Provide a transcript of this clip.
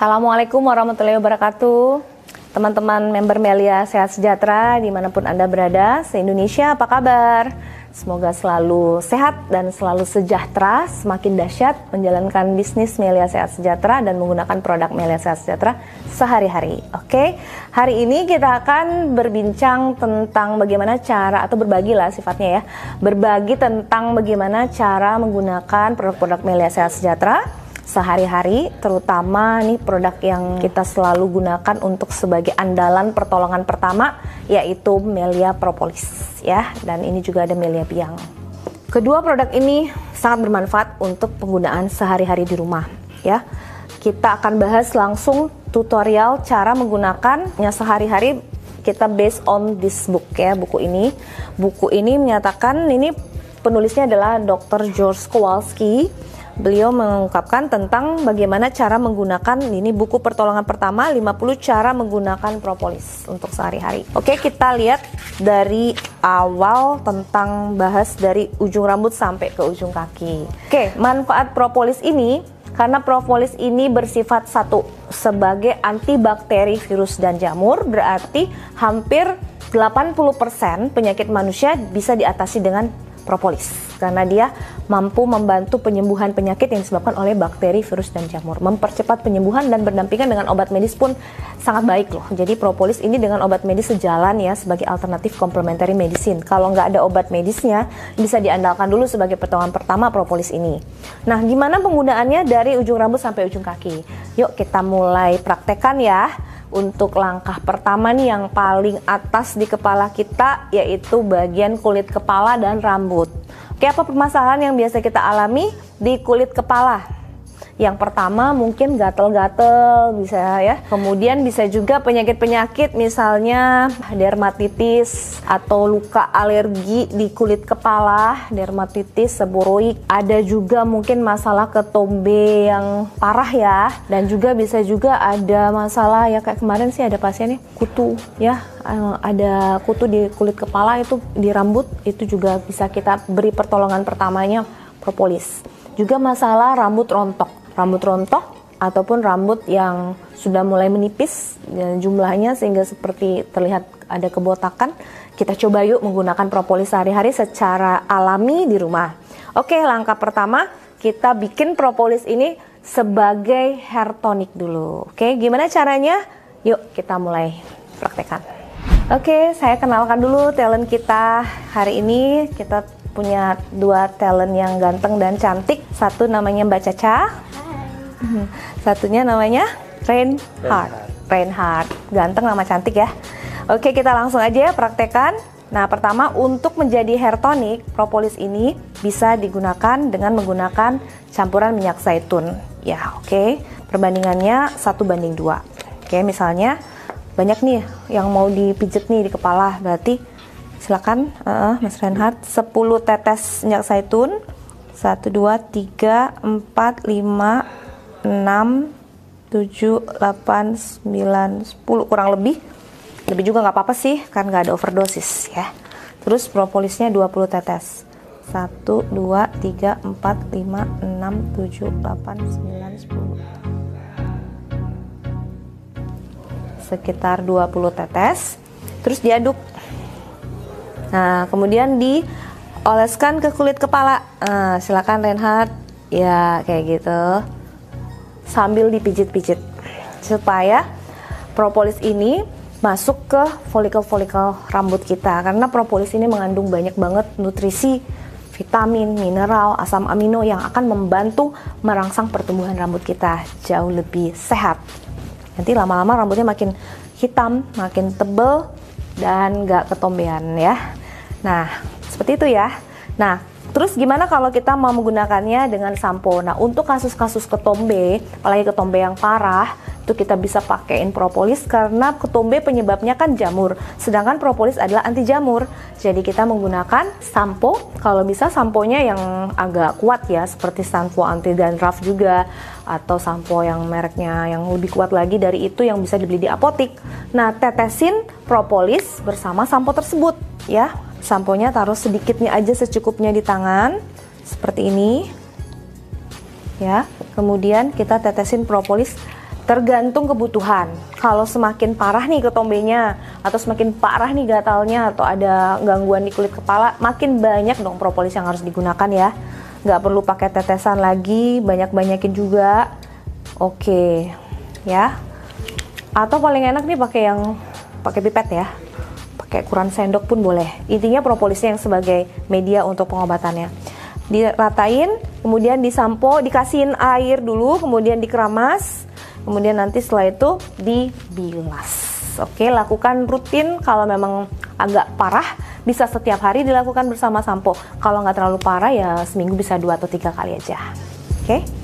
Assalamualaikum warahmatullahi wabarakatuh. Teman-teman member Melia Sehat Sejahtera dimanapun Anda berada, se-Indonesia apa kabar? Semoga selalu sehat dan selalu sejahtera, semakin dahsyat menjalankan bisnis Melia Sehat Sejahtera dan menggunakan produk Melia Sehat Sejahtera sehari-hari. Oke, hari ini kita akan berbincang tentang bagaimana cara, atau berbagi lah sifatnya ya, berbagi tentang bagaimana cara menggunakan produk-produk Melia Sehat Sejahtera sehari-hari, terutama nih produk yang kita selalu gunakan untuk sebagai andalan pertolongan pertama, yaitu Melia Propolis ya, dan ini juga ada Melia Biang. Kedua produk ini sangat bermanfaat untuk penggunaan sehari-hari di rumah ya. Kita akan bahas langsung tutorial cara menggunakannya sehari-hari, kita based on this book ya, buku ini. Buku ini menyatakan, ini penulisnya adalah Dr. George Kowalski. Beliau mengungkapkan tentang bagaimana cara menggunakan, ini buku pertolongan pertama, 50 cara menggunakan propolis untuk sehari-hari. Oke, kita lihat dari awal tentang bahas dari ujung rambut sampai ke ujung kaki. Oke, manfaat propolis ini, karena propolis ini bersifat satu, sebagai antibakteri, virus, dan jamur, berarti hampir 80% penyakit manusia bisa diatasi dengan propolis, karena dia mampu membantu penyembuhan penyakit yang disebabkan oleh bakteri, virus, dan jamur, mempercepat penyembuhan dan berdampingan dengan obat medis pun sangat baik loh. Jadi propolis ini dengan obat medis sejalan ya, sebagai alternatif complementary medicine. Kalau nggak ada obat medisnya, bisa diandalkan dulu sebagai pertolongan pertama propolis ini. Nah, gimana penggunaannya dari ujung rambut sampai ujung kaki? Yuk kita mulai praktekkan ya. Untuk langkah pertama nih yang paling atas di kepala kita, yaitu bagian kulit kepala dan rambut. Oke, apa permasalahan yang biasa kita alami di kulit kepala? Yang pertama mungkin gatel-gatel bisa ya. Kemudian bisa juga penyakit-penyakit misalnya dermatitis atau luka alergi di kulit kepala, dermatitis seboroid. Ada juga mungkin masalah ketombe yang parah ya. Dan juga bisa juga ada masalah ya, kayak kemarin sih ada pasien nih kutu ya. Ada kutu di kulit kepala, itu di rambut, itu juga bisa kita beri pertolongan pertamanya propolis. Juga masalah rambut rontok ataupun rambut yang sudah mulai menipis dan jumlahnya sehingga seperti terlihat ada kebotakan, kita coba yuk menggunakan propolis sehari-hari secara alami di rumah. Oke, langkah pertama kita bikin propolis ini sebagai hair tonic dulu. Oke, gimana caranya? Yuk kita mulai praktekkan. Oke, saya kenalkan dulu talent kita hari ini. Kita punya dua talent yang ganteng dan cantik. Satu namanya Mbak Caca, satunya namanya Reinhard. Ganteng sama cantik ya. Oke, kita langsung aja ya praktekan. Nah, pertama untuk menjadi hair tonic, propolis ini bisa digunakan dengan menggunakan campuran minyak zaitun. Ya, oke. Perbandingannya 1:2. Oke, misalnya banyak nih yang mau dipijet nih di kepala, berarti silakan Mas Reinhard, 10 tetes minyak zaitun. 1, 2, 3, 4, 5, 6, 7, 8, 9, 10, kurang lebih juga nggak apa-apa sih, kan nggak ada overdosis ya. Terus propolisnya 20 tetes. 1, 2, 3, 4, 5, 6, 7, 8, 9, 10. Sekitar 20 tetes. Terus diaduk. Nah, kemudian dioleskan ke kulit kepala. Silakan Reinhard, ya kayak gitu. Sambil dipijit-pijit supaya propolis ini masuk ke folikel-folikel rambut kita, karena propolis ini mengandung banyak banget nutrisi, vitamin, mineral, asam amino yang akan membantu merangsang pertumbuhan rambut kita jauh lebih sehat. Nanti lama-lama rambutnya makin hitam, makin tebel, dan gak ketombean ya. Nah, seperti itu ya. Nah, terus gimana kalau kita mau menggunakannya dengan sampo? Nah, untuk kasus-kasus ketombe, apalagi ketombe yang parah, itu kita bisa pakaiin propolis, karena ketombe penyebabnya kan jamur, sedangkan propolis adalah anti jamur. Jadi kita menggunakan sampo, kalau bisa samponya yang agak kuat ya, seperti sampo anti dandruff juga, atau sampo yang mereknya yang lebih kuat lagi dari itu yang bisa dibeli di apotik. Nah, tetesin propolis bersama sampo tersebut ya. Samponya taruh sedikitnya aja, secukupnya di tangan seperti ini ya. Kemudian kita tetesin propolis Tergantung kebutuhan. Kalau semakin parah nih ketombenya, atau semakin parah nih gatalnya, atau ada gangguan di kulit kepala, makin banyak dong propolis yang harus digunakan ya. Nggak perlu pakai tetesan lagi, banyak-banyakin juga. Oke, ya. Atau paling enak nih pakai pipet ya. Pakai ukuran sendok pun boleh. Intinya propolisnya yang sebagai media untuk pengobatannya. Diratain, kemudian disampo, dikasihin air dulu, kemudian dikeramas. Kemudian nanti setelah itu dibilas. Oke, lakukan rutin. Kalau memang agak parah, bisa setiap hari dilakukan bersama sampo. Kalau nggak terlalu parah ya seminggu bisa 2 atau 3 kali aja. Oke.